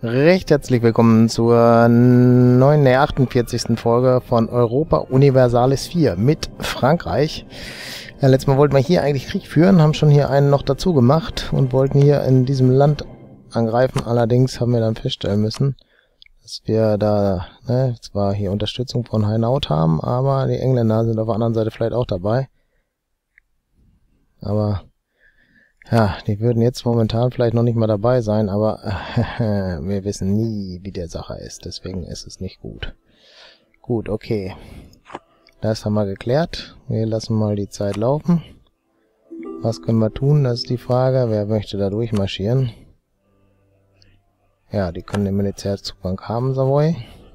Recht herzlich willkommen zur 48. Folge von Europa Universalis 4 mit Frankreich. Ja, letztes Mal wollten wir hier eigentlich Krieg führen, haben schon hier einen noch dazu gemacht und wollten hier in diesem Land angreifen. Allerdings haben wir dann feststellen müssen, dass wir da zwar hier Unterstützung von Hainaut haben, aber die Engländer sind auf der anderen Seite vielleicht auch dabei. Aber ja, die würden jetzt momentan vielleicht noch nicht mal dabei sein, aber wir wissen nie, wie der Sache ist. Deswegen ist es nicht gut. Gut, okay. Das haben wir geklärt. Wir lassen mal die Zeit laufen. Was können wir tun? Das ist die Frage. Wer möchte da durchmarschieren? Ja, die können den Militärzugang haben, Savoy.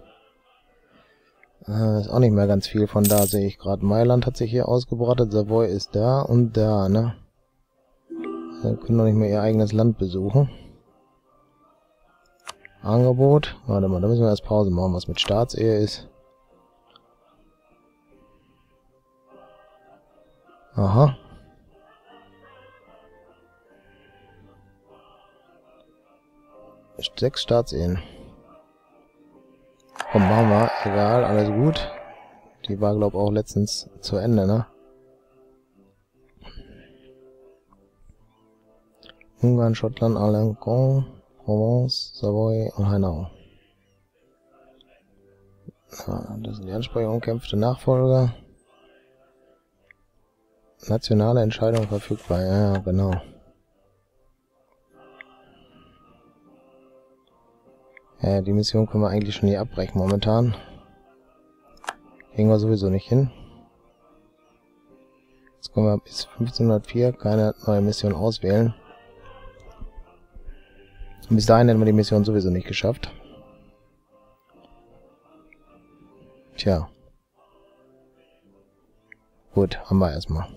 Ist auch nicht mehr ganz viel von da, sehe ich gerade. Mailand hat sich hier ausgebreitet. Savoy ist da und da, ne? Sie können doch nicht mehr ihr eigenes Land besuchen. Angebot. Warte mal, da müssen wir erst Pause machen, was mit Staatsehe ist. Aha. Sechs Staatsehen. Komm, machen wir. Egal, alles gut. Die war, glaube ich, auch letztens zu Ende, ne? Ungarn, Schottland, Alencon, Provence, Savoy und Hainaut. Ja, das sind die Ansprechungen, kämpfte Nachfolger. Nationale Entscheidung verfügbar, ja, genau. Ja, die Mission können wir eigentlich schon hier abbrechen momentan. Kriegen wir sowieso nicht hin. Jetzt können wir bis 1504 keine neue Mission auswählen. Und bis dahin hätten wir die Mission sowieso nicht geschafft. Tja. Gut, haben wir erstmal.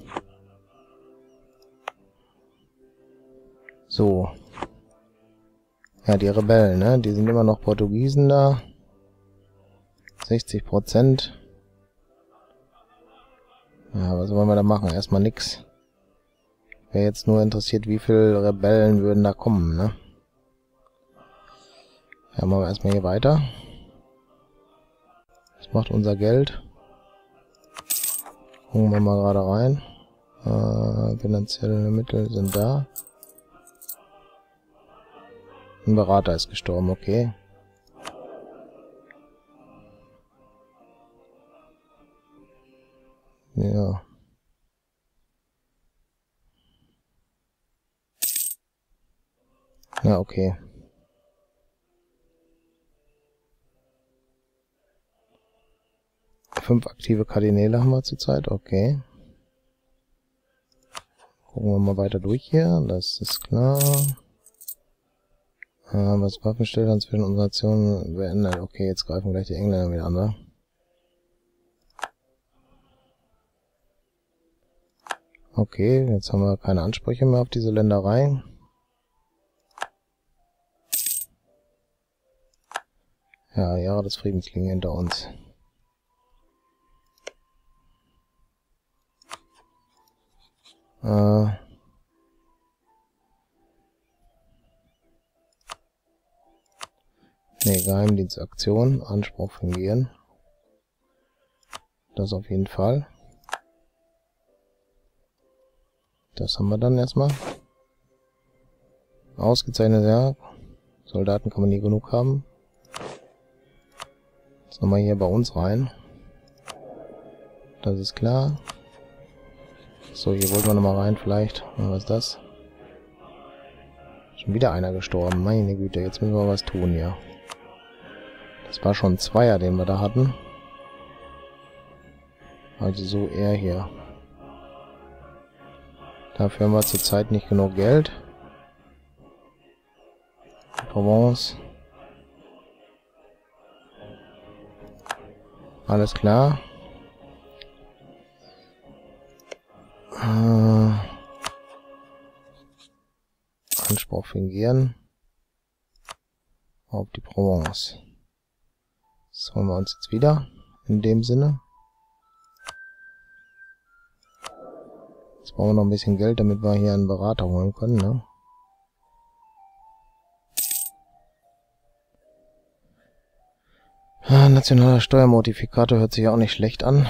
So. Ja, die Rebellen, ne? Die sind immer noch Portugiesen da. 60%. Ja, was wollen wir da machen? Erstmal nix. Wäre jetzt nur interessiert, wie viele Rebellen würden da kommen, ne? Ja, machen wir erstmal hier weiter. Was macht unser Geld? Gucken wir mal gerade rein. Finanzielle Mittel sind da. Ein Berater ist gestorben, okay. Ja. Ja, okay. Fünf aktive Kardinäle haben wir zurzeit, okay. Gucken wir mal weiter durch hier, das ist klar. Was Waffenstillstand zwischen unseren Nationen beendet. Okay, jetzt greifen gleich die Engländer wieder an, ne? Okay, jetzt haben wir keine Ansprüche mehr auf diese Ländereien. Ja, Jahre des Friedens liegen hinter uns. Ne, Geheimdienstaktion, Anspruch fungieren. Das auf jeden Fall. Das haben wir dann erstmal. Ausgezeichnet, ja. Soldaten kann man nie genug haben. Jetzt nochmal hier bei uns rein. Das ist klar. So, hier wollten wir nochmal rein vielleicht. Was ist das? Schon wieder einer gestorben. Meine Güte, jetzt müssen wir was tun hier. Das war schon ein Zweier, den wir da hatten. Also so er hier. Dafür haben wir zurzeit nicht genug Geld. Provence. Alles klar. Anspruch fingieren. Auf die Provence. Das holen wir uns jetzt wieder. In dem Sinne. Jetzt brauchen wir noch ein bisschen Geld, damit wir hier einen Berater holen können, ne? Nationaler Steuermodifikator hört sich ja auch nicht schlecht an.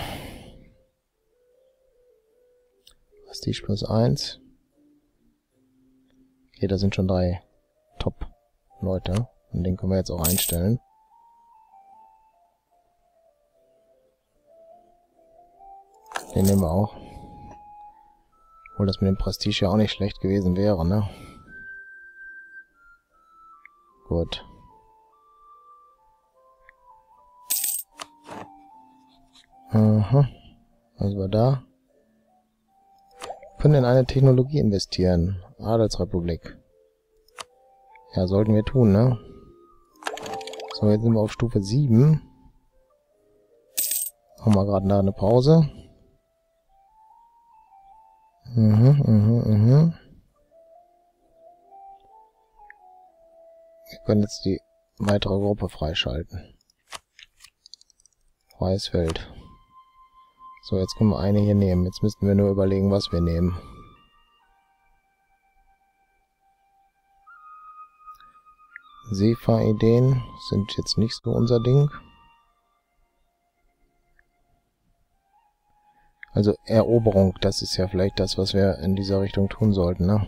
Prestige +1. Okay, da sind schon 3 Top-Leute. Und den können wir jetzt auch einstellen. Den nehmen wir auch. Obwohl das mit dem Prestige ja auch nicht schlecht gewesen wäre, ne? Gut. Aha. Was war da? Können in eine Technologie investieren. Adelsrepublik. Ja, sollten wir tun, ne? So, jetzt sind wir auf Stufe 7. Machen wir gerade da eine Pause. Wir können jetzt die weitere Gruppe freischalten. Freies Feld. So, jetzt können wir eine hier nehmen. Jetzt müssten wir nur überlegen, was wir nehmen. Seefahr-Ideen sind jetzt nicht so unser Ding. Also Eroberung, das ist ja vielleicht das, was wir in dieser Richtung tun sollten, ne?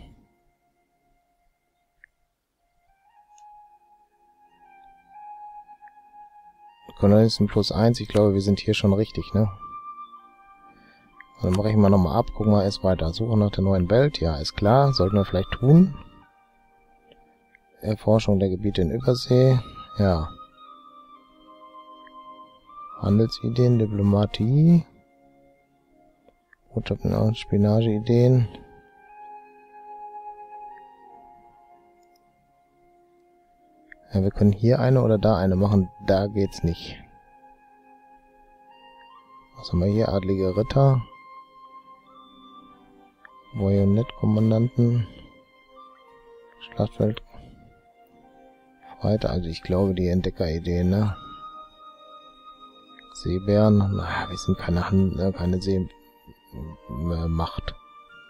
Kolonisten +1, ich glaube, wir sind hier schon richtig, ne? Dann brechen wir nochmal ab, gucken wir erst weiter. Suche nach der neuen Welt, ja, ist klar, sollten wir vielleicht tun. Erforschung der Gebiete in Übersee, ja. Handelsideen, Diplomatie. Botschaften und Spionageideen. Ja, wir können hier eine oder da eine machen. Da geht's nicht. Was haben wir hier? Adlige Ritter. Bajonettkommandanten. Schlachtfeld. Freiter. Also ich glaube die Entdeckerideen, ne? Seebären. Na, wir sind keine Seemacht.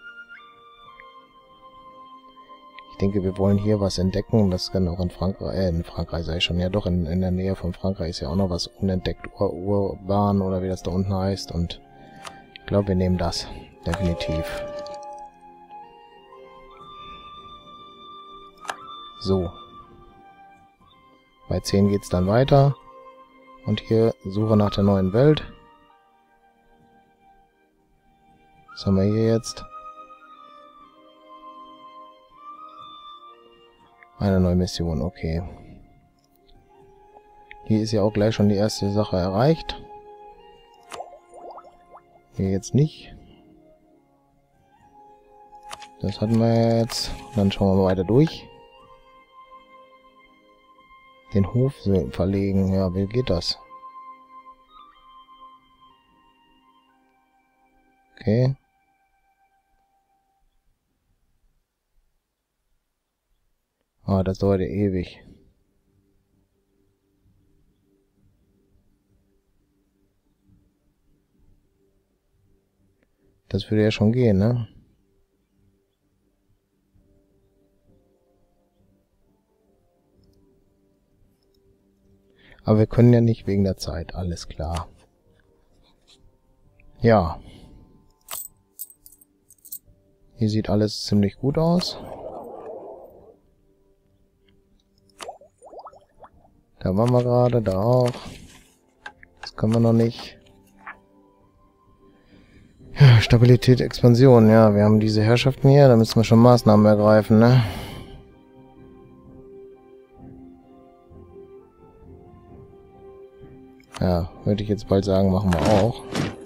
Ich denke, wir wollen hier was entdecken. Das kann auch in Frankreich sei schon. Ja doch, in der Nähe von Frankreich ist ja auch noch was unentdeckt. Urban oder wie das da unten heißt. Und ich glaube, wir nehmen das. Definitiv. So. Bei 10 geht's dann weiter. Und hier Suche nach der neuen Welt. Was haben wir hier jetzt? Eine neue Mission, okay. Hier ist ja auch gleich schon die erste Sache erreicht. Hier jetzt nicht. Das hatten wir jetzt. Dann schauen wir mal weiter durch. Den Hof verlegen. Ja, wie geht das? Okay. Ah, das dauert ja ewig. Das würde ja schon gehen, ne? Aber wir können ja nicht wegen der Zeit, alles klar. Ja. Hier sieht alles ziemlich gut aus. Da waren wir gerade, da auch. Das können wir noch nicht. Ja, Stabilität, Expansion. Ja, wir haben diese Herrschaften hier, da müssen wir schon Maßnahmen ergreifen, ne? Ja, würde ich jetzt bald sagen, machen wir auch.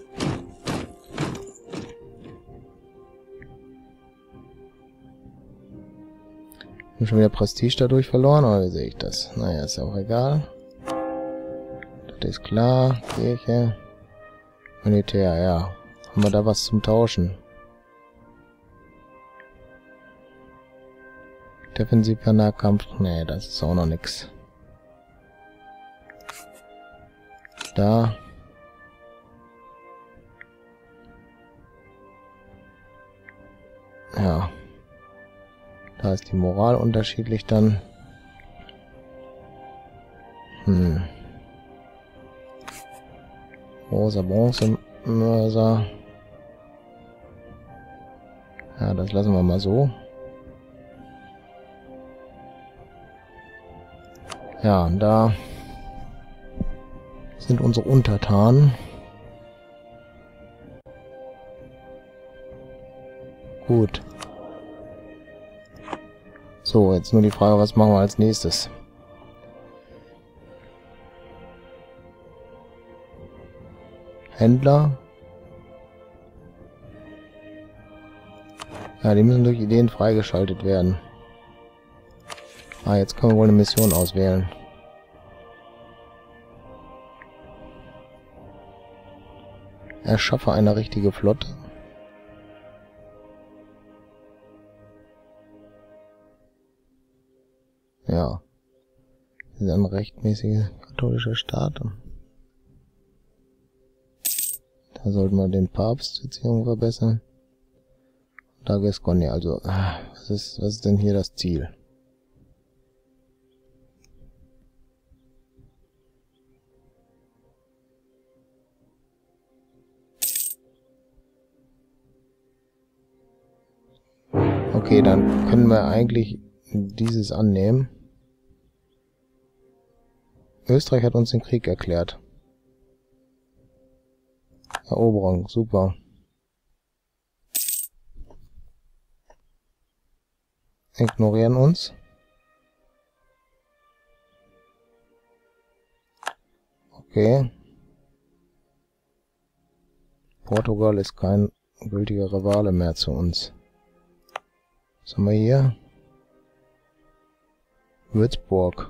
Haben schon wieder Prestige dadurch verloren, oder wie sehe ich das? Naja, ist ja auch egal. Das ist klar. Kirche. Militär, ja. Haben wir da was zum Tauschen? Defensiver Nahkampf? Nee, das ist auch noch nix. Da. Ja. Da ist die Moral unterschiedlich dann. Großer Bronzemörser. Ja, das lassen wir mal so. Ja, und da sind unsere Untertanen. Gut. So, jetzt nur die Frage, was machen wir als nächstes? Händler. Ja, die müssen durch Ideen freigeschaltet werden. Ah, jetzt können wir wohl eine Mission auswählen. Erschaffe eine richtige Flotte. Ja. Das ist ein rechtmäßiger katholischer Staat. Da sollten wir den Papstbeziehungen verbessern. Da Gascogne, also, was ist denn hier das Ziel? Okay, dann können wir eigentlich dieses annehmen. Österreich hat uns den Krieg erklärt. Eroberung, super. Ignorieren uns. Okay. Portugal ist kein gültiger Rivale mehr zu uns. Was haben wir hier? Würzburg.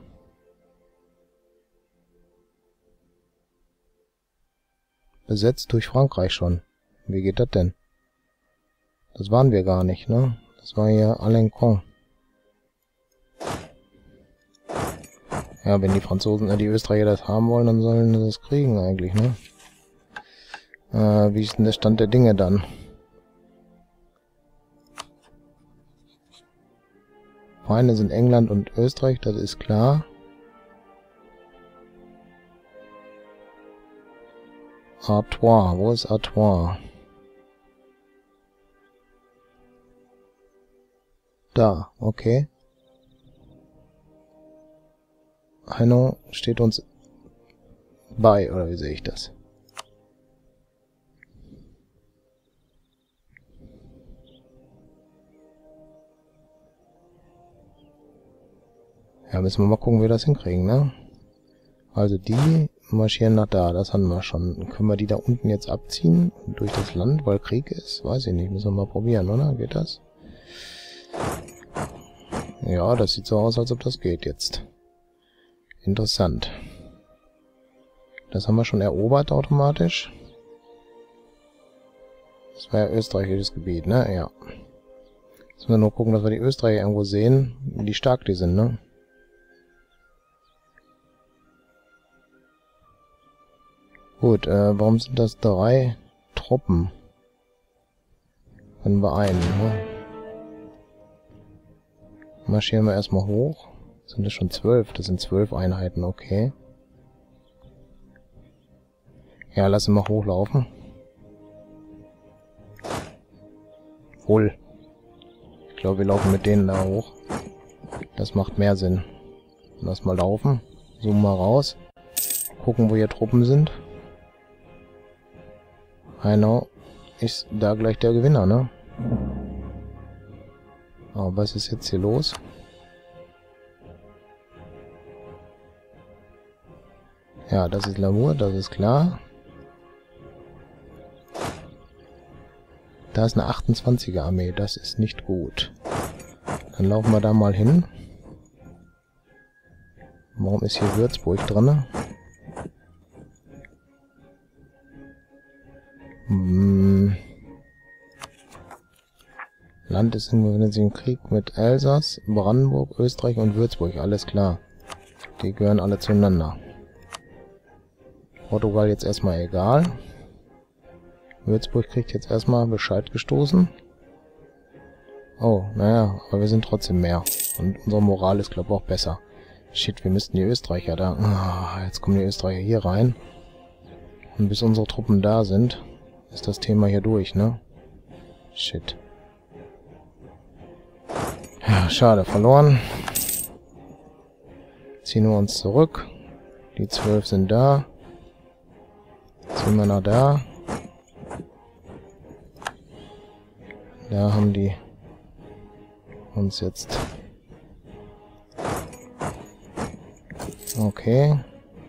Besetzt durch Frankreich schon. Wie geht das denn? Das waren wir gar nicht, ne? Das war hier Alencon. Ja, wenn die Franzosen, die Österreicher das haben wollen, dann sollen sie das kriegen eigentlich, ne? Wie ist denn der Stand der Dinge dann? Feinde sind England und Österreich, das ist klar. Artois, wo ist Artois? Da, okay. Hainaut steht uns bei, oder wie sehe ich das? Ja, müssen wir mal gucken, wie wir das hinkriegen, ne? Also die marschieren nach da, das haben wir schon. Können wir die da unten jetzt abziehen? Durch das Land, weil Krieg ist? Weiß ich nicht, müssen wir mal probieren, oder? Geht das? Ja, das sieht so aus, als ob das geht jetzt. Interessant. Das haben wir schon erobert automatisch. Das war ja österreichisches Gebiet, ne? Ja. Jetzt müssen wir nur gucken, dass wir die Österreicher irgendwo sehen, wie stark die sind, ne? Gut, warum sind das 3 Truppen? Können wir einen, ne? Marschieren wir erstmal hoch. Sind das schon 12? Das sind 12 Einheiten, okay. Ja, lassen wir hochlaufen. Wohl. Ich glaube, wir laufen mit denen da hoch. Das macht mehr Sinn. Lass mal laufen. Zoomen mal raus. Gucken, wo hier Truppen sind. Hainaut ist da gleich der Gewinner, ne? Aber was ist jetzt hier los? Ja, das ist Lamour, das ist klar. Da ist eine 28er Armee, das ist nicht gut. Dann laufen wir da mal hin. Warum ist hier Würzburg drin? Land ist im Krieg mit Elsass, Brandenburg, Österreich und Würzburg, alles klar. Die gehören alle zueinander. Portugal jetzt erstmal egal. Würzburg kriegt jetzt erstmal Bescheid gestoßen. Oh, naja, aber wir sind trotzdem mehr. Und unsere Moral ist, glaube ich, auch besser. Shit, wir müssten die Österreicher da... Ah, jetzt kommen die Österreicher hier rein. Und bis unsere Truppen da sind, ist das Thema hier durch, ne? Shit. Ja, schade, verloren. Ziehen wir uns zurück. Die 12 sind da. Ziehen wir nach da. Da haben die uns jetzt... Okay.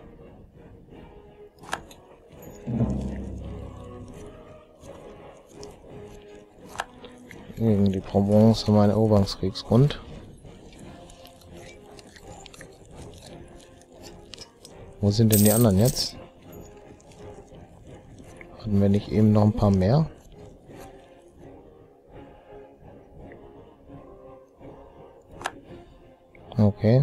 Gegen die Provence haben wir einen Eroberungskriegsgrund. Wo sind denn die anderen jetzt? Hatten wir nicht eben noch ein paar mehr? Okay.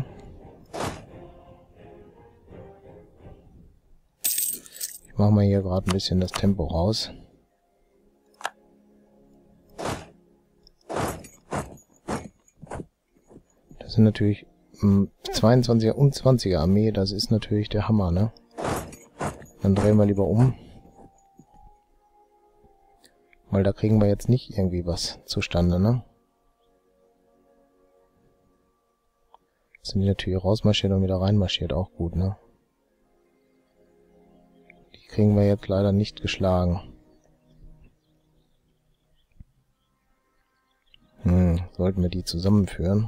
Ich mache mal hier gerade ein bisschen das Tempo raus. Das sind natürlich 22er und 20er Armee, das ist natürlich der Hammer, ne? Dann drehen wir lieber um. Weil da kriegen wir jetzt nicht irgendwie was zustande, ne? Sind die natürlich rausmarschiert und wieder reinmarschiert, auch gut, ne? Die kriegen wir jetzt leider nicht geschlagen. Sollten wir die zusammenführen?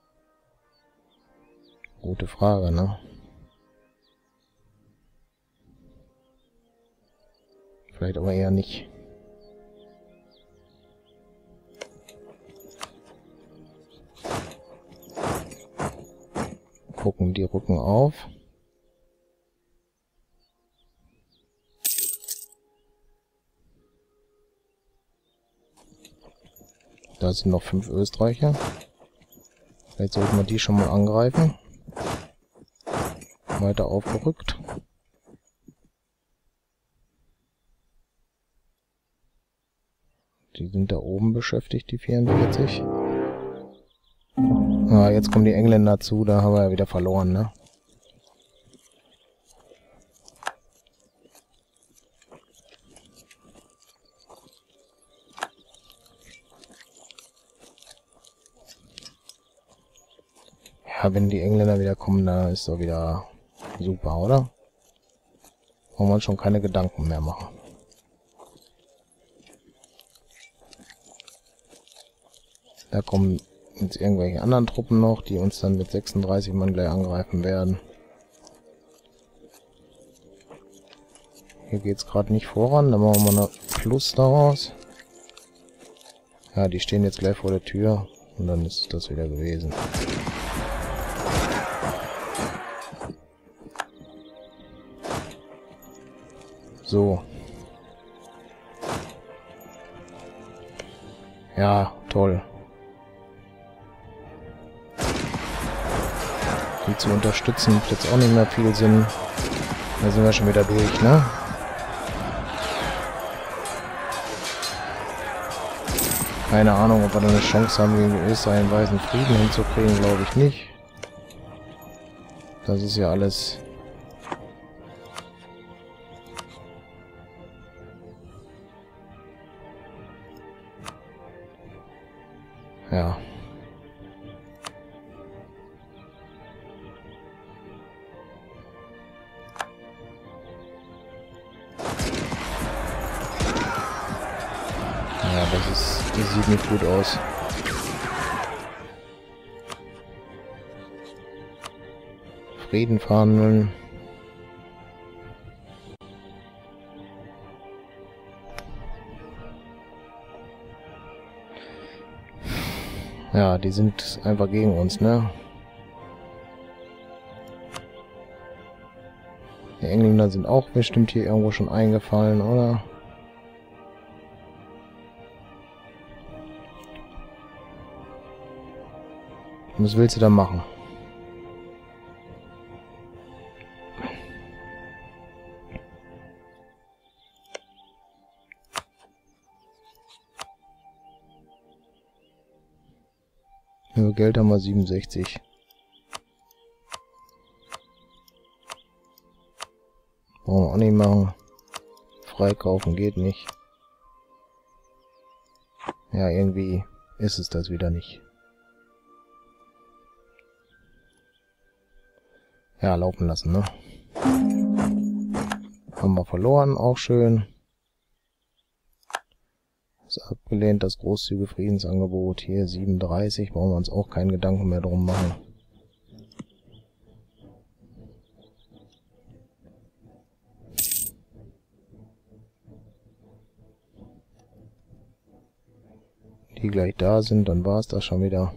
Gute Frage, ne? Vielleicht aber eher nicht. Gucken, die rücken auf. Da sind noch 5 Österreicher. Vielleicht sollten wir die schon mal angreifen. Weiter aufgerückt. Die sind da oben beschäftigt, die 44. Ah, jetzt kommen die Engländer zu, da haben wir ja wieder verloren, ne? Ja, wenn die Engländer wieder kommen, dann ist doch wieder super, oder? Brauchen wir uns schon keine Gedanken mehr machen. Da kommen jetzt irgendwelche anderen Truppen noch, die uns dann mit 36 Mann gleich angreifen werden. Hier geht es gerade nicht voran, dann machen wir mal eine Plus daraus. Ja, die stehen jetzt gleich vor der Tür und dann ist das wieder gewesen. So. Ja, toll. Die zu unterstützen macht jetzt auch nicht mehr viel Sinn. Da sind wir schon wieder durch, ne? Keine Ahnung, ob wir da eine Chance haben, gegen Österreich einen weißen Frieden hinzukriegen, glaube ich nicht. Das ist ja alles... Ja. Ja, das sieht nicht gut aus. Frieden verhandeln. Ja, die sind einfach gegen uns, ne? Die Engländer sind auch bestimmt hier irgendwo schon eingefallen, oder? Was willst du da machen? Ja, Geld haben wir 67. Brauchen wir auch nicht machen. freikaufen geht nicht. Ja, irgendwie ist es das wieder nicht. Ja, laufen lassen, ne? Haben wir verloren, auch schön. Ist abgelehnt, das großzügige Friedensangebot. Hier 37, brauchen wir uns auch keinen Gedanken mehr drum machen. Die gleich da sind, dann war es das schon wieder.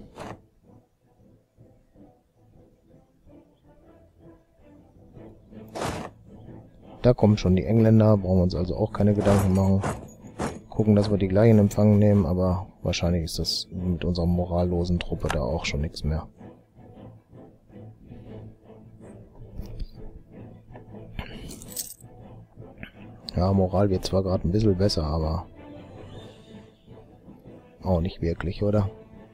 Da kommen schon die Engländer, brauchen wir uns also auch keine Gedanken machen. Gucken, dass wir die gleichen in Empfang nehmen, aber wahrscheinlich ist das mit unserer morallosen Truppe da auch schon nichts mehr. Ja, Moral wird zwar gerade ein bisschen besser, aber auch nicht wirklich, oder?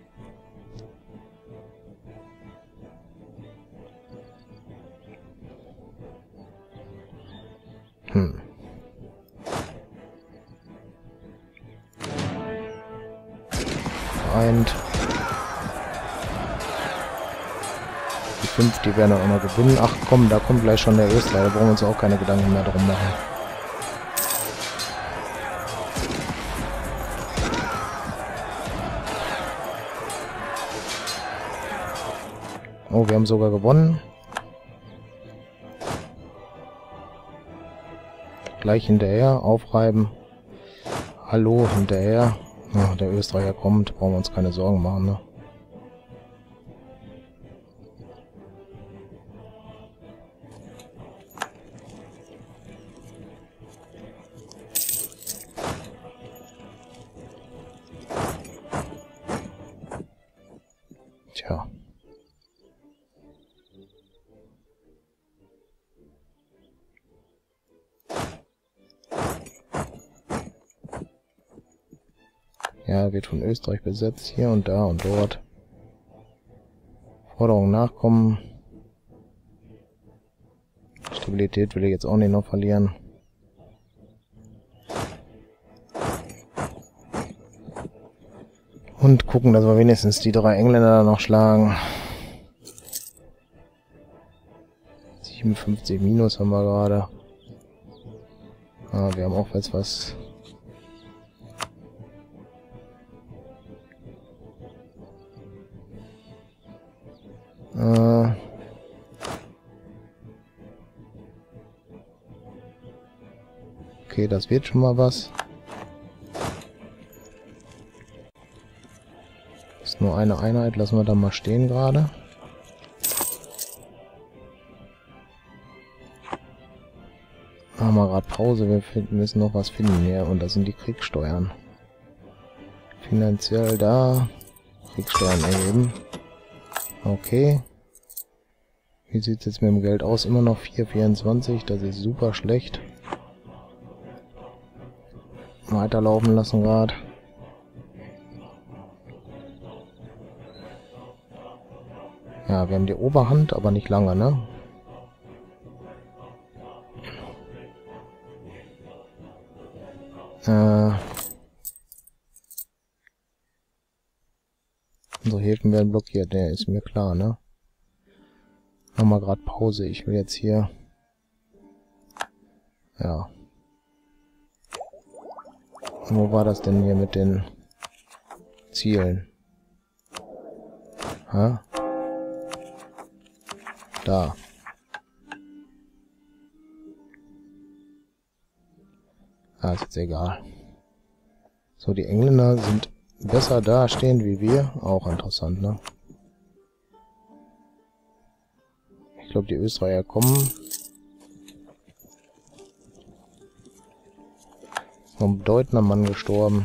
Vereint. Die 5, die werden auch noch gewinnen. Ach komm, da kommt gleich schon der Österreicher, da brauchen wir uns auch keine Gedanken mehr drum machen. Oh, wir haben sogar gewonnen. Gleich hinterher, aufreiben. Hallo, hinterher. Ja, der Österreicher kommt, brauchen wir uns keine Sorgen machen, ne? Tja. Ja, wird von Österreich besetzt, hier und da und dort. Forderung nachkommen. Stabilität will ich jetzt auch nicht noch verlieren. Und gucken, dass wir wenigstens die 3 Engländer noch schlagen. 57 Minus haben wir gerade. Ah, wir haben auch jetzt was. Okay, das wird schon mal was. Ist nur eine Einheit, lassen wir da mal stehen gerade. Haben wir gerade Pause, wir müssen noch was finden hier und das sind die Kriegssteuern. Finanziell da, Kriegssteuern erheben. Okay. Wie sieht es jetzt mit dem Geld aus? Immer noch 4,24, das ist super schlecht. Weiterlaufen lassen gerade. Ja, wir haben die Oberhand, aber nicht lange, ne? Unsere Häfen werden blockiert, der ist mir klar, ne? Machen wir gerade Pause, ich will jetzt hier... Ja. Wo war das denn hier mit den Zielen? Ha? Da. Ah, ist jetzt egal. So, die Engländer sind besser dastehen wie wir. Auch interessant, ne? Ich glaube, die Österreicher kommen. Ein bedeutender Mann gestorben.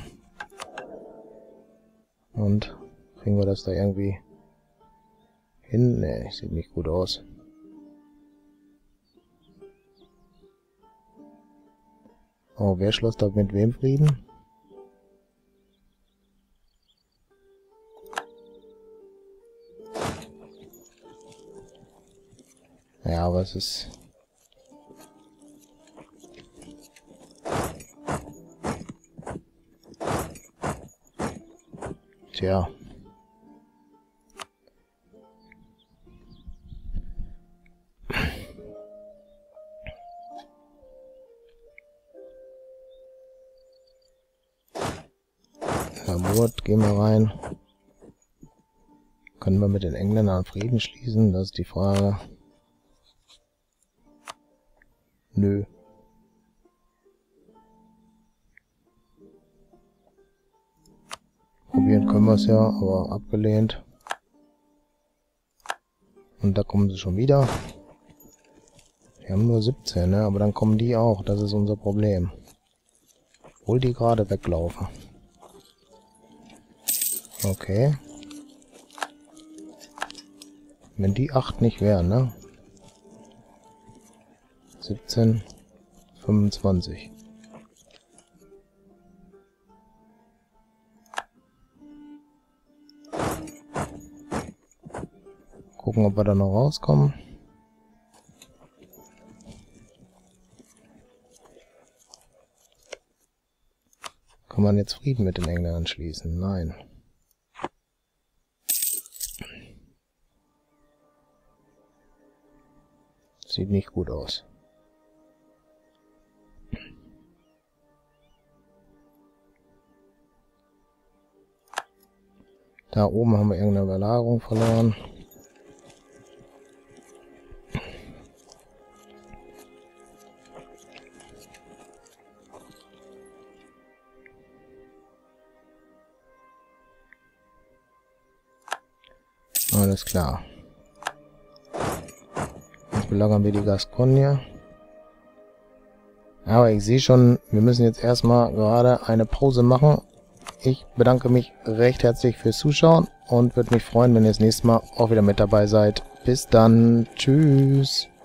Und kriegen wir das da irgendwie hin? Ne, sieht nicht gut aus. Oh, wer schloss da mit wem Frieden? Ja, aber es ist... Tja. Labort, gehen wir rein. Können wir mit den Engländern Frieden schließen? Das ist die Frage. Nö. Probieren können wir es ja, aber abgelehnt. Und da kommen sie schon wieder. Wir haben nur 17, ne? Aber dann kommen die auch. Das ist unser Problem. Obwohl die gerade weglaufen. Okay. Wenn die 8 nicht wären, ne? 17, 25. Gucken, ob wir da noch rauskommen. Kann man jetzt Frieden mit den Engländern schließen? Nein. Sieht nicht gut aus. Da oben haben wir irgendeine Belagerung verloren. Alles klar. Jetzt belagern wir die Gascogne. Aber ich sehe schon, wir müssen jetzt erstmal gerade eine Pause machen. Ich bedanke mich recht herzlich fürs Zuschauen und würde mich freuen, wenn ihr das nächste Mal auch wieder mit dabei seid. Bis dann. Tschüss.